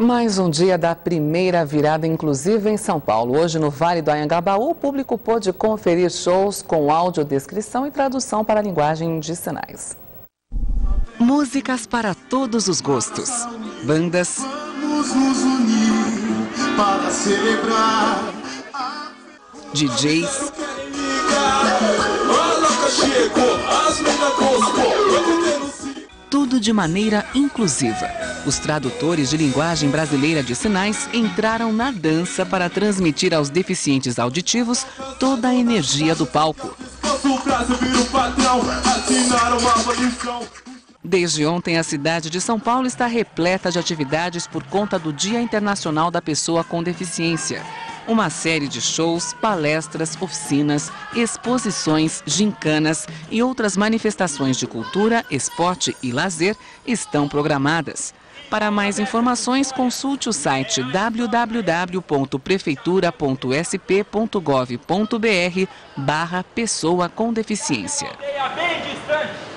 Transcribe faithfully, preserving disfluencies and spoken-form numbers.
Mais um dia da primeira virada inclusiva em São Paulo. Hoje, no Vale do Anhangabaú, o público pôde conferir shows com audiodescrição e tradução para a linguagem de sinais. Músicas para todos os gostos. Bandas. Vamos nos unir para celebrar. D Js. Tudo de maneira inclusiva. Os tradutores de linguagem brasileira de sinais entraram na dança para transmitir aos deficientes auditivos toda a energia do palco. Desde ontem, a cidade de São Paulo está repleta de atividades por conta do Dia Internacional da Pessoa com Deficiência. Uma série de shows, palestras, oficinas, exposições, gincanas e outras manifestações de cultura, esporte e lazer estão programadas. Para mais informações, consulte o site w w w ponto prefeitura ponto s p ponto gov ponto br barra pessoa com deficiência.